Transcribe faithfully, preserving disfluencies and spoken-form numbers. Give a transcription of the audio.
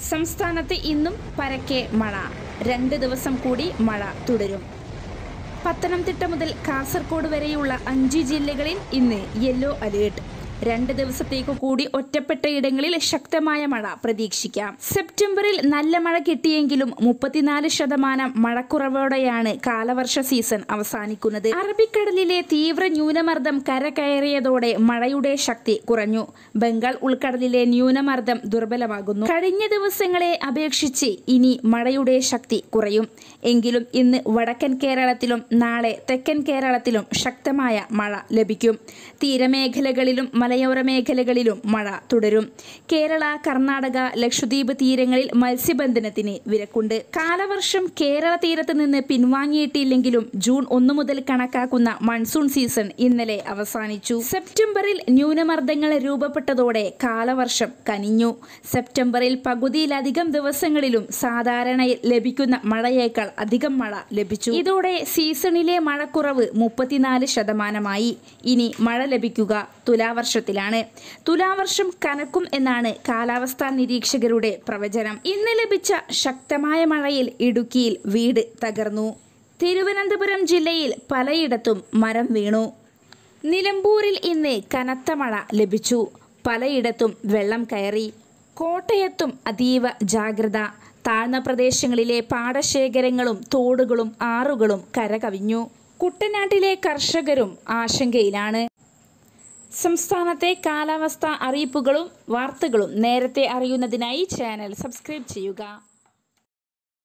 സംസ്ഥാനത്ത് ഇന്നും പരക്കെ മഴ. രണ്ട് ദിവസം കൂടി മഴ തുടരും. പത്തനംതിട്ട മുതൽ കാസർഗോഡ് വരെയുള്ള അഞ്ച് ജില്ലകളിൽ ഇന്ന് യെല്ലോ അലേർട്ട്. രണ്ട് ദിവസത്തേക്കു കൂടി ഒറ്റപ്പെട്ട ഇടങ്ങളിൽ ശക്തമായ മഴ പ്രതീക്ഷിക്കാം. സെപ്റ്റംബറിൽ നല്ല മഴ കിട്ടിയെങ്കിലും മുപ്പത്തിനാല് ശതമാനം മഴക്കുറവോടെയാണ് കാലവർഷ സീസൺ അവസാനിക്കുന്നത്. അറബിക്കടലിലെ തീവ്ര ന്യൂനമർദ്ദം കര കയറിയതോടെ മഴയുടെ ശക്തി കുറഞ്ഞു. ബംഗാൾ ഉൾക്കടലിലെ ന്യൂനമർദ്ദം ദുർബലമാകുന്നു. കഴിഞ്ഞ ദിവസങ്ങളെ അപേക്ഷിച്ച് ഇനി മഴയുടെ ശക്തി കുറയും. എങ്കിലും ഇന്ന് വടക്കൻ കേരളത്തിലും നാളെ തെക്കൻ കേരളത്തിലും ശക്തമായ മഴ ലഭിക്കും. തീരമേഖലകളിലും മലയോര മേഖലകളിലും മഴ തുടരും. കേരള, കർണാടക, ലക്ഷദ്വീപ് തീരങ്ങളിൽ മത്സ്യബന്ധനത്തിന് വിലക്കുണ്ട്. കാലവർഷം കേരള തീരത്ത് നിന്ന് പിൻവാങ്ങിയിട്ടില്ലെങ്കിലും ജൂൺ ഒന്ന് മുതൽ കണക്കാക്കുന്ന മൺസൂൺ സീസൺ ഇന്നലെ അവസാനിച്ചു. സെപ്റ്റംബറിൽ ന്യൂനമർദ്ദങ്ങൾ രൂപപ്പെട്ടതോടെ കാലവർഷം കനിഞ്ഞു. സെപ്റ്റംബറിൽ പകുതിയിലധികം ദിവസങ്ങളിലും സാധാരണയിൽ ലഭിക്കുന്ന മഴയേക്കാൾ അധികം മഴ ലഭിച്ചു. ഇതോടെ സീസണിലെ മഴക്കുറവ് മുപ്പത്തിനാല് ശതമാനമായി. ഇനി മഴ ലഭിക്കുക തുലാവർഷത്തിലാണ്. തുലാവർഷം കനക്കും എന്നാണ് കാലാവസ്ഥാ നിരീക്ഷകരുടെ പ്രവചനം. ഇന്ന് ലഭിച്ച ശക്തമായ മഴയിൽ ഇടുക്കിയിൽ വീട് തകർന്നു. തിരുവനന്തപുരം ജില്ലയിൽ പലയിടത്തും മരം വീണു. നിലമ്പൂരിൽ ഇന്ന് കനത്ത മഴ ലഭിച്ചു. പലയിടത്തും വെള്ളം കയറി. കോട്ടയത്തും അതീവ ജാഗ്രത. താഴ്ന്ന പ്രദേശങ്ങളിലെ പാടശേഖരങ്ങളും തോടുകളും ആറുകളും കരകവിഞ്ഞു. കുട്ടനാട്ടിലെ കർഷകരും ആശങ്കയിലാണ്. സംസ്ഥാനത്തെ കാലാവസ്ഥാ അറിയിപ്പുകളും വാർത്തകളും നേരത്തെ അറിയുന്നതിനായി ചാനൽ സബ്സ്ക്രൈബ് ചെയ്യുക.